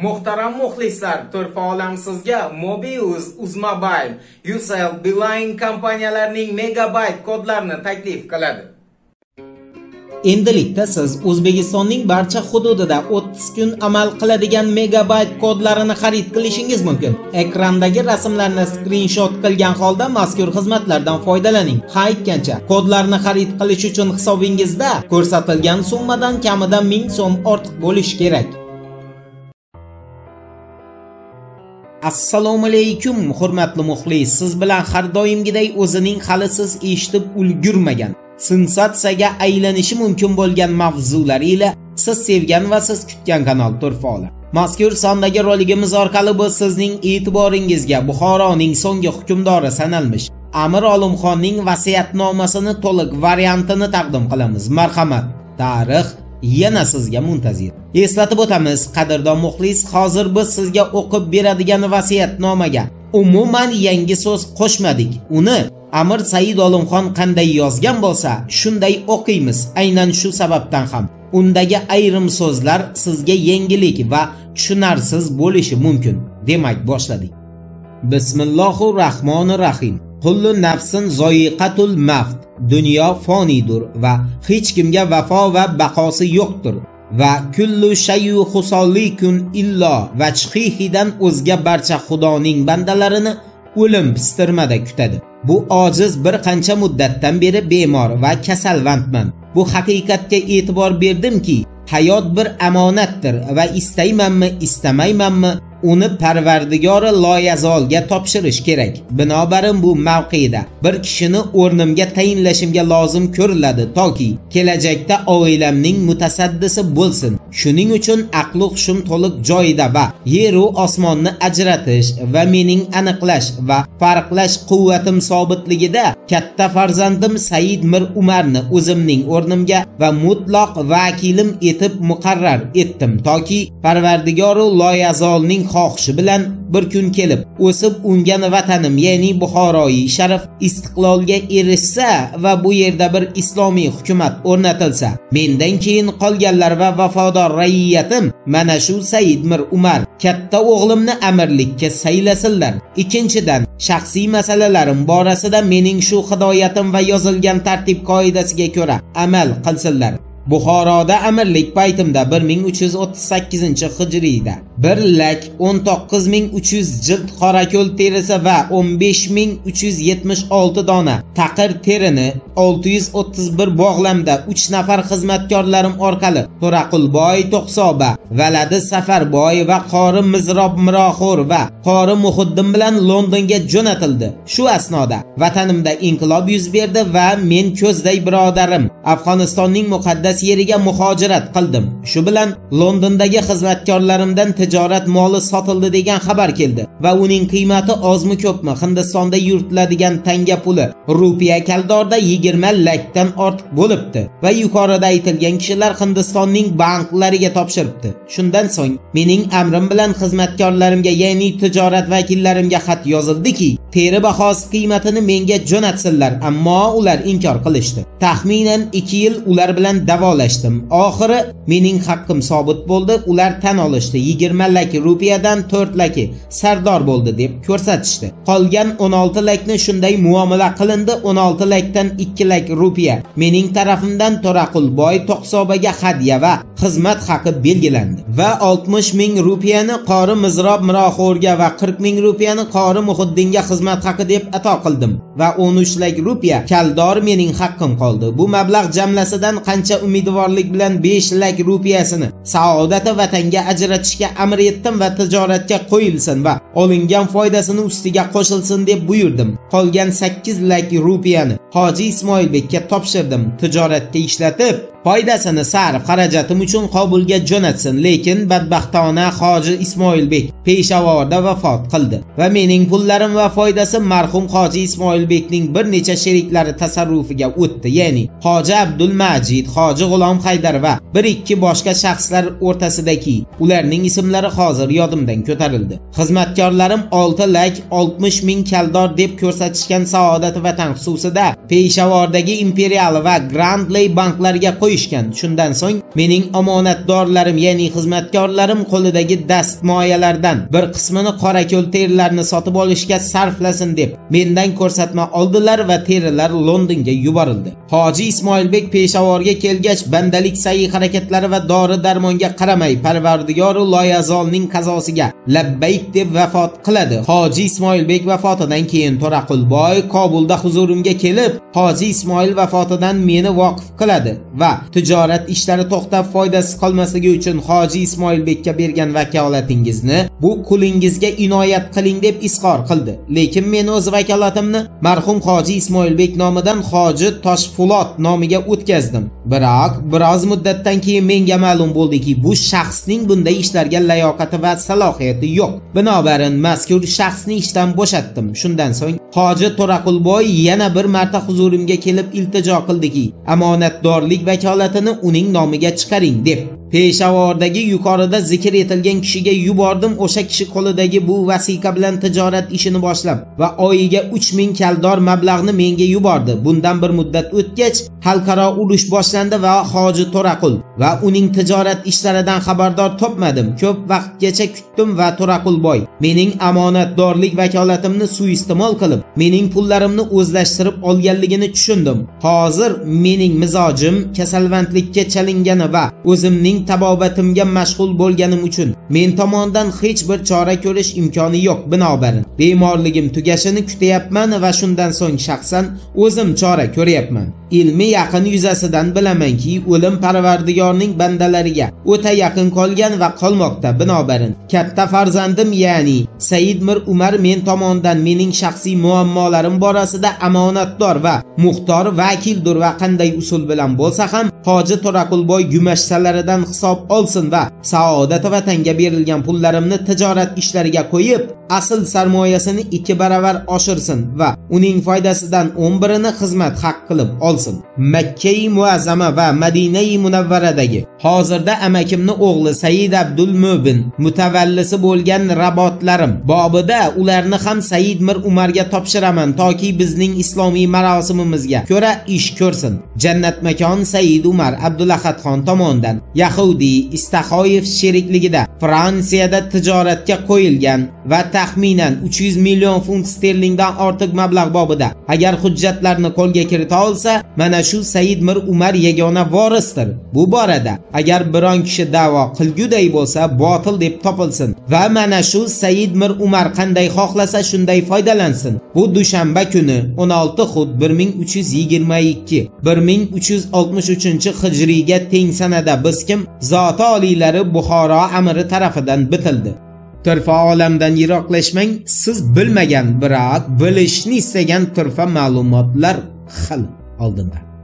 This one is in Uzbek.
Muhtaram muxlislar, turfa olam sizga Mobius, Uzmobile, Ucell, Beeline kompaniyalarining megabayt kodlarini taklif qiladi. Endilikda siz O'zbekistonning barcha hududida 30 kun amal qiladigan megabayt kodlarini xarid qilishingiz mumkin. Ekrandagi rasmlarni skrinshot qilgan holda mazkur xizmatlardan foydalaning. Ha aytgancha, kodlarni xarid qilish uchun hisobingizda ko'rsatilgan summadan kamida 1000 so'm ortiq bo'lishi kerak. Assalomu alaykum, hurmatli muxlis. Siz bilan har doimgidek o'zining hali siz eshitib ulgurmagan, sensatsiyaga aylanishi mumkin bo'lgan mavzular ila siz sevgan va siz kutgan kanal Turfa olam. Mazkur sondagi roligimiz orqali biz sizning e'tiboringizga Buxoroning so'nggi hukmdori sanalmish Amir Olimxonning vasiyatnomasini to'liq variantini taqdim qilamiz. Marhamat, tarix yana sizga muntazir. Eslatib o'tamiz, qadrdon muxlis, hozir biz sizga o'qib beradigan vasiyatnomaga umuman yangi so'z qo'shmadik. Uni Amir Said Olimxon qanday yozgan bo'lsa, shunday o'qiymiz. Aynan shu sababdan ham undagi ayrim so'zlar sizga yangilik va tushunarsiz bo'lishi mumkin. Demak, boshladik. Bismillahirrohmanirrohim. Kullu nafsin zoiqatul maut. Dunyo fonidir va hech kimga vafo va baqosi yo'qdir. Va kullu shay'u xusolikun illo vajhihidan o'zga barcha Xudoning bandalarini o'lim pistirmada kutadi. Bu ojiz bir qancha muddatdan beri bemor va kasalvandman. Bu haqiqatga e'tibor berdimki, hayot bir amonatdir va istaymanmi, istamaymanmi, uni Parvardigori loyazolga topshirish kerak. Binobarin bu mavqeda bir kishini o'rnimga tayinlashimga lozim ko'riladi toki kelajakda oilamning mutasaddisi bo'lsin. Shuning uchun aql hushim to'liq joyida va yer va osmonni ajratish va mening aniqlash va farqlash quvvatim sobitligida katta farzandim Said Mir Umarni o'zimning o'rnimga va mutlaq vakilim etib muqarrar etdim toki Parvardigori loyazolning xohishi bilan bir kun kelib o'sib ungan vatanim, ya'ni Buxoroyi sharif istiqlolga erishsa va bu yerda bir islomiy hukumat o'rnatilsa, mendan keyin qolganlar va vafodor raiyatim mana shu Said Mir Umar katta o'g'limni amirlikka saylasinlar. Ikkinchidan, shaxsiy masalalarim borasida mening shu hidoyatim va yozilgan tartib qoidasiga ko'ra amal qilsinlar. Buxoroda amirlik paytimda 1338-hijriyda 1,19,300 jild qorako'l terisi va 15,376 dona taqir terini 631 bog'lamda 3 nafar xizmatkorlarim orqali To'raqulboy To'qsoba, Valadi Safarboy va Qori Mizrob Miroxo'r va Qori Muhiddin bilan Londonga jo'natildi. Shu asnoda vatanimda inqilob yuz berdi va men ko'zday birodarim Afg'onistonning muqaddas yeriga muhojirat qildim. Shu bilan Londondagi xizmatkorlarimdan tijorat moli sotildi degan xabar keldi va uning qiymati ozmi ko'pmi Hindistonda yuritiladigan tanga puli rupiya kaldorda 20 lakdan ortiq bo'libdi va yuqorida aytilgan kishilar Hindistonning banklariga topshiribdi. Shundan so'ng mening amrim bilan xizmatkorlarimga, ya'ni tijorat vakillarimga xat yozildiki, teri bahosi qiymatini menga jo'natsinlar, ammo ular inkor qilishdi. Taxminan 2 yil ular bilan davolashdim. Oxiri mening haqqim sobit bo'ldi. Ular tan olishdi. 20 lak rupiyadan 4 laki sardor bo'ldi deb ko'rsatishdi. Qolgan 16 lakni shunday muomala qilindi. 16 lakdan 2 lak rupiya mening tarafimdan To'raqulboy To'qsobaga hadya va xizmat haqi belgilandi va 60 ming rupiyani Qori Mizrob Miroxo'rga va 40 ming rupiyani Qori Muhiddinga xizmat haqi deb ato qildim va 13 lak rupiya kaldor mening haqqim qoldi. Bu mablag' jamlasidan qancha umidvorlik bilan 5 lak rupiyasini saodati vatanga ajratishga amr etdim va tijoratga qo'yilsin va olingan foydasini ustiga qo'shilsin deb buyurdim. Qolgan 8 lak rupiyani Hoji Ismoilbekka topshirdim. Tijoratga ishlatib foydasini sarf xarajatim uchun Qobulga jo'natsin. Lekin badbaxtona Hoji Ismoilbek Peshavorda vafot qildi va mening pullarim va foydasi marhum Hoji Ismoilbekning bir necha sheriklari tasarrufiga o'tdi. Ya'ni Hoji Abdul Majid, Hoji G'ulom Haydar va 1-2 boshqa shaxslar o'rtasidagi ularning ismlari hozir yodimdan ko'tarildi. Xizmatkorlarim 6 lak 60 ming kaldor deb ko'rsatishgan Saodat vatan xususida Peshavordagi Imperial va Grand Lay banklarga qo'yishgan. Shundan so'ng mening omonatdorlarim, ya'ni xizmatkorlarim qo'lidagi dastmoyalardan bir qismini qorako'l terilarini sotib olishga sarflasin deb mendan ko'rsatma oldilar va terilar Londonga yuborildi. Hoji Ismoilbek Peshavorga kelgach, bandalik sa'yi harakatlari va dori-darmonga qaramay Parvardigor loyazolning qazosiga labbayk deb vafot qiladi. Hoji Ismoilbek vafotidan keyin To'raqulboy Kobulda huzurimga kelib, Hoji Ismoil vafotidan meni voqif qiladi va tijorat ishlari to'xtab foydasiz qolmasligi uchun Hoji Ismoilbekka bergan vakolatingizni bu qulingizga inoyat qiling deb izhor qildi. Lekin men o'z vakolatimni marhum Hoji Ismoilbek nomidan Hoji Toshfulot nomiga o'tkazdim. Biroq biroz muddatdan keyin menga ma'lum bo'ldiki, bu shaxsning bunday ishlarga layoqati va salohiyati yo'q. Binobarin mazkur shaxsni ishdan bo'shatdim. Shundan so'ng Hoji To'raqulboy yana bir marta huzurimga kelib iltijo qildiki, omonatdorlik vakolatini uning nomiga chiqaring deb. Peshavordagi yuqorida zikr etilgan kishiga yubordim. O'sha kishi qo'lidagi bu vasiqa bilan tijorat ishini boshlab va oyiga 3000 kaldor mablag'ni menga yubordi. Bundan bir muddat o'tgach, xalqaro urush boshlandi va Hoji To'raqul va uning tijorat ishlaridan xabardor topmadim. Ko'p vaqtgacha kutdim va To'raqulboy mening omonatdorlik vakolatimni suiiste'mol qilib, mening pullarimni o'zlashtirib olganligini tushundim. Hozir mening mizojim kasalvandlikka chalingani va o'zimning tabobatimga mashg'ul bo'lganim uchun men tomonidan hech bir chora ko'rish imkoni yo'q. Binobarin bemorligim tugashini kutyapman va shundan so'ng shaxsan o'zim chora ko'ryapman. Ilmi yaqin yuzasidan bilamanki, o'lim Parvardigorning bandalariga o'ta yaqin qolgan va qolmoqda. Binobarin katta farzandim, ya'ni Said Mir Umar men tomonidan mening shaxsiy muammolarim borasida omonatdor va muxtor vakildir va qanday usul bilan bo'lsa ham Hoji To'raqulboy gumashsalaridan hisob olsin va saodat vatanga berilgan pullarimni tijorat ishlariga qo'yib, asl sarmoyasini 2 baravar oshirsin va uning foydasidan 11ni xizmat haq qilib olsin. Makka-i Muazzama va Madina-i Munavvaradagi hozirda amakimni o'g'li Said Abdul Mo'bin mutavallisi bo'lgan rabotlarim bobida ularni ham Said Mir Umarga topshiraman toki bizning islomiy marosimimizga ko'ra ish ko'rsin. Jannat makon Said Umar Abdulahadxon tomonidan Yahudi Istaxoyev sherikligida Fransiyada tijoratga qo'yilgan va taxminan 300 million funt sterlingdan ortiq mablag' bobida agar hujjatlarni qo'lga kirita olsa, mana shu Said Mir Umar yagona vorisdir. Bu borada agar biron kishi da'vo qilguday bo'lsa, botil deb topilsin va mana shu Said Mir Umar qanday xohlasa shunday foydalansin. Bu dushanba kuni 16 xut 1322 1363-hijriyga teng sanada biz kim zoti oliylari Buxoro amiri tarafidan bitildi. Turfa olamdan yiroqlashmang, siz bilmagan, biroq bilishni istagan turfa ma'lumotlar xil oldinda.